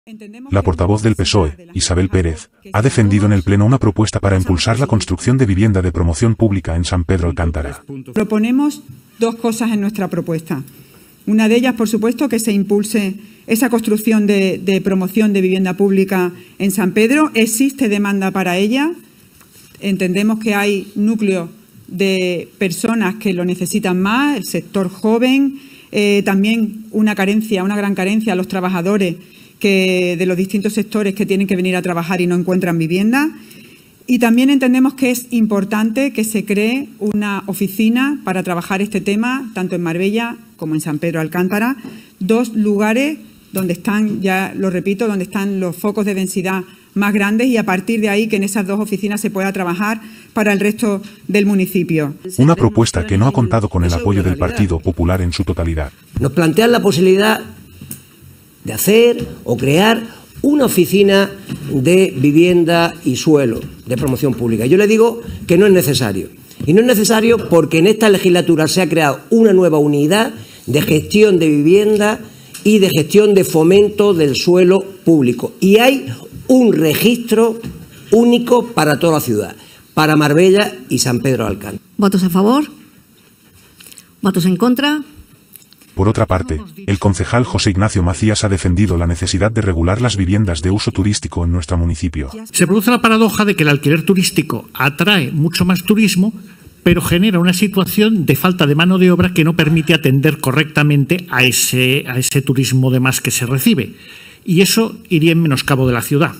La portavoz del PSOE, Isabel Pérez, ha defendido en el Pleno una propuesta para impulsar la construcción de vivienda de promoción pública en San Pedro Alcántara. Proponemos dos cosas en nuestra propuesta. Una de ellas, por supuesto, que se impulse esa construcción de promoción de vivienda pública en San Pedro. Existe demanda para ella. Entendemos que hay núcleos de personas que lo necesitan más, el sector joven, también una gran carencia a los trabajadores de los distintos sectores que tienen que venir a trabajar y no encuentran vivienda. Y también entendemos que es importante que se cree una oficina para trabajar este tema, tanto en Marbella como en San Pedro Alcántara, dos lugares donde están, ya lo repito, donde están los focos de densidad más grandes, y a partir de ahí que en esas dos oficinas se pueda trabajar para el resto del municipio. Una propuesta que no ha contado con el apoyo del Partido Popular en su totalidad. Nos plantean la posibilidad de hacer o crear una oficina de vivienda y suelo de promoción pública. Yo le digo que no es necesario. Y no es necesario porque en esta legislatura se ha creado una nueva unidad de gestión de vivienda y de gestión de fomento del suelo público. Y hay un registro único para toda la ciudad, para Marbella y San Pedro de Alcántara. ¿Votos a favor? ¿Votos en contra? Por otra parte, el concejal José Ignacio Macías ha defendido la necesidad de regular las viviendas de uso turístico en nuestro municipio. Se produce la paradoja de que el alquiler turístico atrae mucho más turismo, pero genera una situación de falta de mano de obra que no permite atender correctamente a ese turismo de más que se recibe. Y eso iría en menoscabo de la ciudad.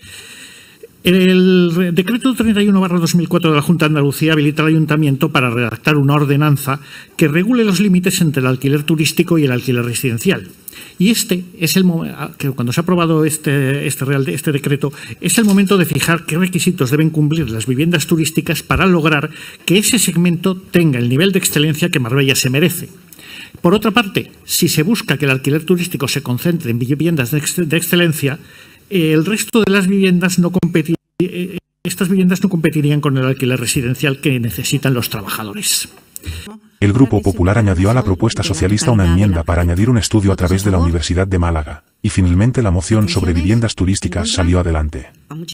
El decreto 31/2004 de la Junta de Andalucía habilita al Ayuntamiento para redactar una ordenanza que regule los límites entre el alquiler turístico y el alquiler residencial. Y este es el que cuando se ha aprobado este decreto, es el momento de fijar qué requisitos deben cumplir las viviendas turísticas para lograr que ese segmento tenga el nivel de excelencia que Marbella se merece. Por otra parte, si se busca que el alquiler turístico se concentre en viviendas de excelencia, el resto de las viviendas estas viviendas no competirían con el alquiler residencial que necesitan los trabajadores. El Grupo Popular añadió a la propuesta socialista una enmienda para añadir un estudio a través de la Universidad de Málaga, y finalmente la moción sobre viviendas turísticas salió adelante.